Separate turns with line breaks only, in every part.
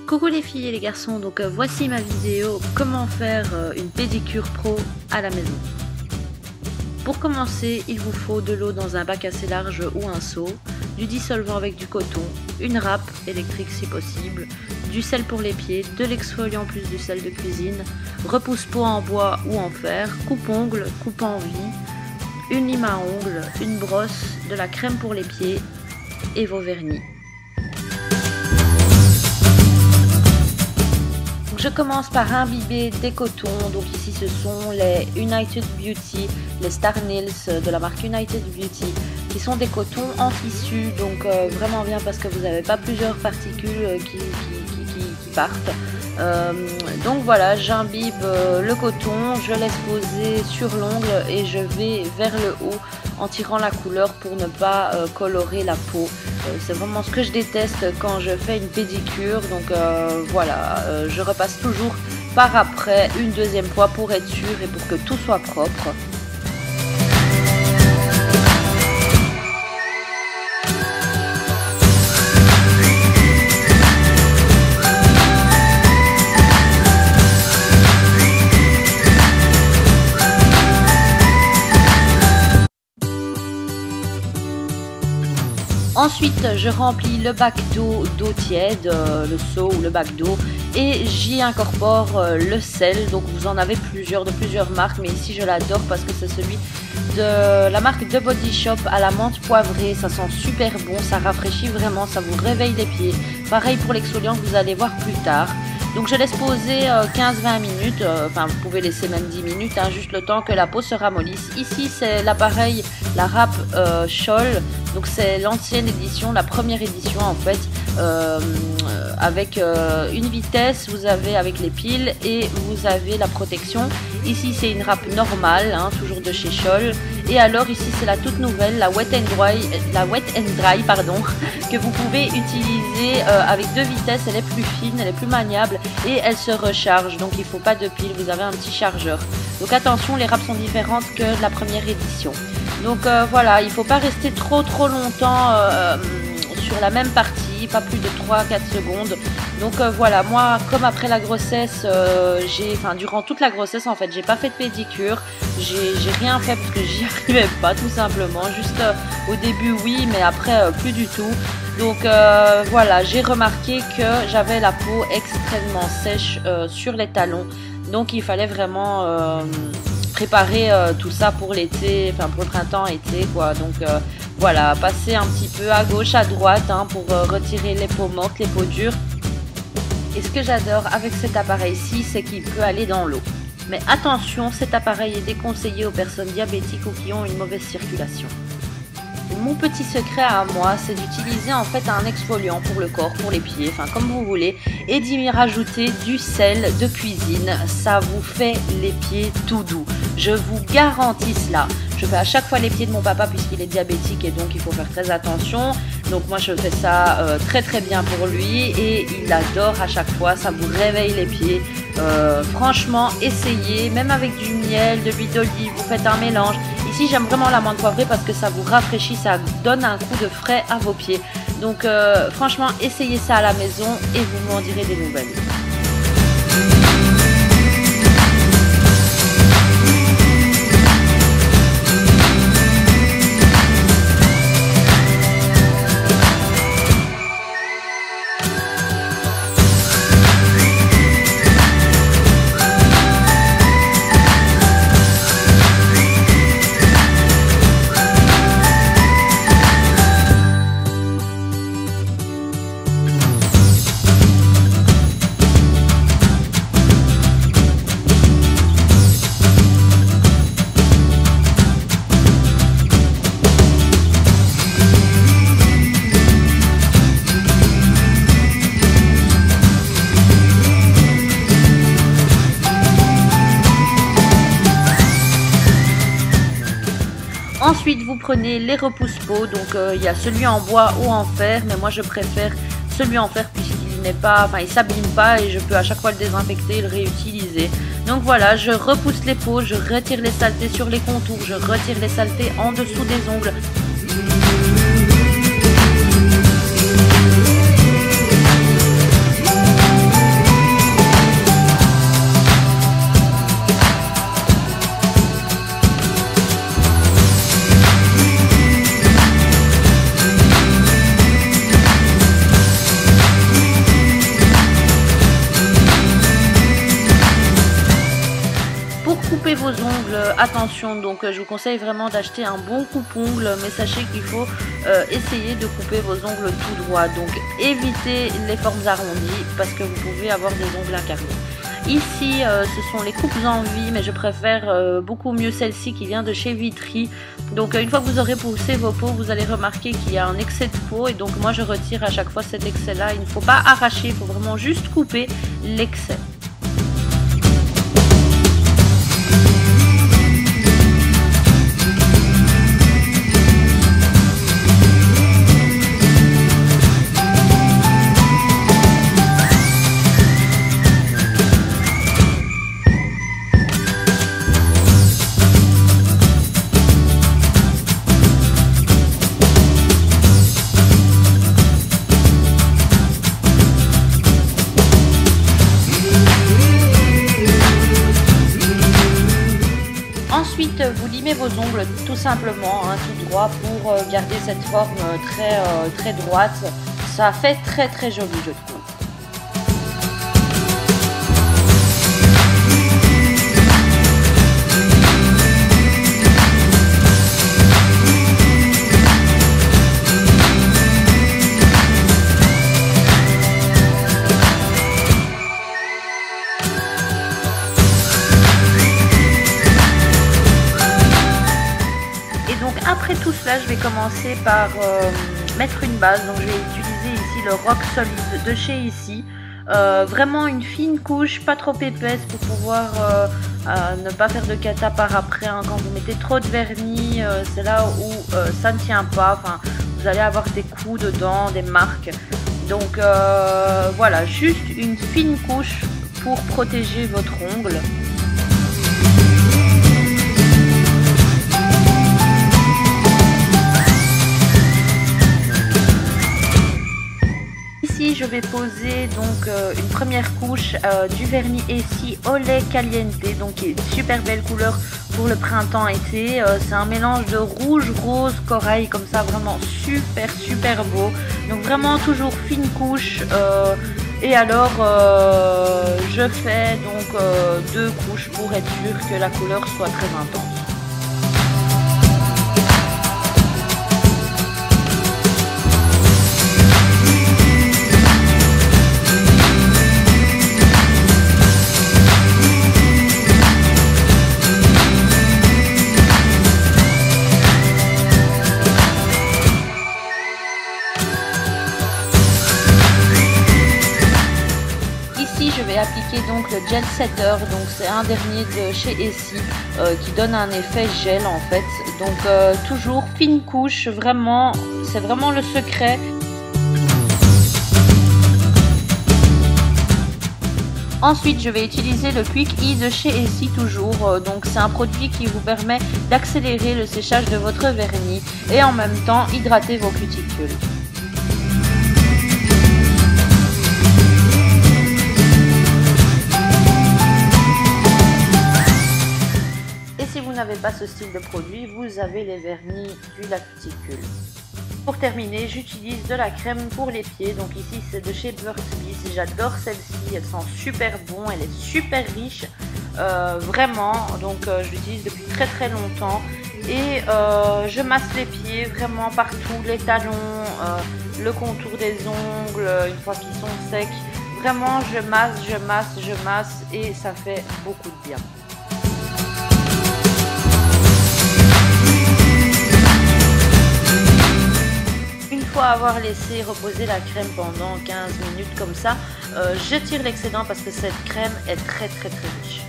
Coucou les filles et les garçons, donc voici ma vidéo comment faire une pédicure pro à la maison. Pour commencer, il vous faut de l'eau dans un bac assez large ou un seau, du dissolvant avec du coton, une râpe électrique si possible, du sel pour les pieds, de l'exfoliant plus du sel de cuisine, repousse-peau en bois ou en fer, coupe-ongles, coupe-en-vie, une lime à ongles, une brosse, de la crème pour les pieds et vos vernis. Je commence par imbiber des cotons, donc ici ce sont les United Beauty, les Star Nails de la marque United Beauty, qui sont des cotons en tissu, donc vraiment bien parce que vous n'avez pas plusieurs particules qui partent. Donc voilà, j'imbibe le coton, je laisse poser sur l'ongle et je vais vers le haut en tirant la couleur pour ne pas colorer la peau. C'est vraiment ce que je déteste quand je fais une pédicure, donc voilà, je repasse toujours par après une deuxième fois pour être sûr et pour que tout soit propre. Ensuite, je remplis le bac d'eau tiède, le seau ou le bac d'eau, et j'y incorpore le sel. Donc vous en avez plusieurs, de plusieurs marques, mais ici je l'adore parce que c'est celui de la marque The Body Shop à la menthe poivrée. Ça sent super bon, ça rafraîchit vraiment, ça vous réveille les pieds. Pareil pour l'exfoliant que vous allez voir plus tard. Donc je laisse poser 15-20 minutes, enfin vous pouvez laisser même 10 minutes, hein, juste le temps que la peau se ramollisse. Ici c'est l'appareil, la râpe Scholl, donc c'est l'ancienne édition, la première édition en fait, avec une vitesse, vous avez avec les piles et vous avez la protection. Ici c'est une râpe normale, hein, toujours de chez Scholl. Et alors ici c'est la toute nouvelle, la Wet and Dry, pardon, que vous pouvez utiliser avec deux vitesses. Elle est plus fine, elle est plus maniable et elle se recharge. Donc il ne faut pas de pile, vous avez un petit chargeur. Donc attention, les râpes sont différentes que la première édition. Donc voilà, il ne faut pas rester trop longtemps sur la même partie, pas plus de 3-4 secondes. Donc voilà, moi comme après la grossesse, durant toute la grossesse en fait, j'ai pas fait de pédicure, j'ai rien fait parce que j'y arrivais pas tout simplement, juste au début oui, mais après plus du tout. Donc voilà, j'ai remarqué que j'avais la peau extrêmement sèche sur les talons, donc il fallait vraiment préparer tout ça pour l'été, enfin pour le printemps-été quoi. Donc voilà, passer un petit peu à gauche, à droite hein, pour retirer les peaux mortes, les peaux dures. Et ce que j'adore avec cet appareil-ci, c'est qu'il peut aller dans l'eau. Mais attention, cet appareil est déconseillé aux personnes diabétiques ou qui ont une mauvaise circulation. Mon petit secret à moi, c'est d'utiliser en fait un exfoliant pour le corps, pour les pieds, enfin comme vous voulez, et d'y rajouter du sel de cuisine. Ça vous fait les pieds tout doux. Je vous garantis cela. Je fais à chaque fois les pieds de mon papa puisqu'il est diabétique et donc il faut faire très attention. Donc moi je fais ça très bien pour lui et il adore à chaque fois, ça vous réveille les pieds. Franchement essayez, même avec du miel, de l'huile d'olive, vous faites un mélange. Ici j'aime vraiment la menthe poivrée parce que ça vous rafraîchit, ça donne un coup de frais à vos pieds. Donc franchement essayez ça à la maison et vous m'en direz des nouvelles. Ensuite, vous prenez les repousse-peau, donc il y a celui en bois ou en fer, mais moi je préfère celui en fer puisqu'il n'est pas, enfin il s'abîme pas et je peux à chaque fois le désinfecter et le réutiliser. Donc voilà, je repousse les peaux, je retire les saletés sur les contours, je retire les saletés en dessous des ongles. couper vos ongles, attention, donc je vous conseille vraiment d'acheter un bon coupe-ongles, mais sachez qu'il faut essayer de couper vos ongles tout droit, donc évitez les formes arrondies parce que vous pouvez avoir des ongles incarnés. Ici, ce sont les coupes en vie, mais je préfère beaucoup mieux celle-ci qui vient de chez Vitry. Donc une fois que vous aurez poussé vos peaux, vous allez remarquer qu'il y a un excès de peau et donc moi je retire à chaque fois cet excès-là. Il ne faut pas arracher, il faut vraiment juste couper l'excès. Ensuite, vous limez vos ongles tout simplement, hein, tout droit, pour garder cette forme très droite. Ça fait très joli, je trouve. Après tout cela, je vais commencer par mettre une base. Donc je vais utiliser ici le Rock Solid de chez ici. Vraiment une fine couche, pas trop épaisse pour pouvoir ne pas faire de cata par après. Hein. Quand vous mettez trop de vernis, c'est là où ça ne tient pas. Enfin, vous allez avoir des coups dedans, des marques. Donc voilà, juste une fine couche pour protéger votre ongle. Ici, je vais poser donc une première couche du vernis Essie Olé Caliente, donc qui est une super belle couleur pour le printemps-été. C'est un mélange de rouge, rose, corail, comme ça, vraiment super beau. Donc vraiment toujours fine couche. Et alors, je fais donc 2 couches pour être sûr que la couleur soit très intense. Je vais appliquer donc le gel setter, donc c'est un dernier de chez Essie qui donne un effet gel en fait, donc toujours fine couche, vraiment c'est vraiment le secret. Ensuite, je vais utiliser le Quick E de chez Essie toujours, donc c'est un produit qui vous permet d'accélérer le séchage de votre vernis et en même temps hydrater vos cuticules. Si vous n'avez pas ce style de produit, vous avez les vernis du la cuticule. Pour terminer, j'utilise de la crème pour les pieds. Donc ici, c'est de chez Burt's Bees. J'adore celle-ci. Elle sent super bon. Elle est super riche. Vraiment. Donc, je l'utilise depuis très longtemps. Et je masse les pieds vraiment partout. Les talons, le contour des ongles, une fois qu'ils sont secs. Vraiment, je masse. Et ça fait beaucoup de bien. Une fois avoir laissé reposer la crème pendant 15 minutes comme ça, je tire l'excédent parce que cette crème est très riche.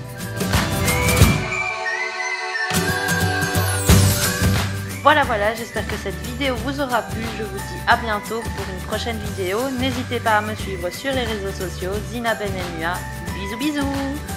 Voilà, j'espère que cette vidéo vous aura plu. Je vous dis à bientôt pour une prochaine vidéo. N'hésitez pas à me suivre sur les réseaux sociaux, Zina Ben MUA. Bisous.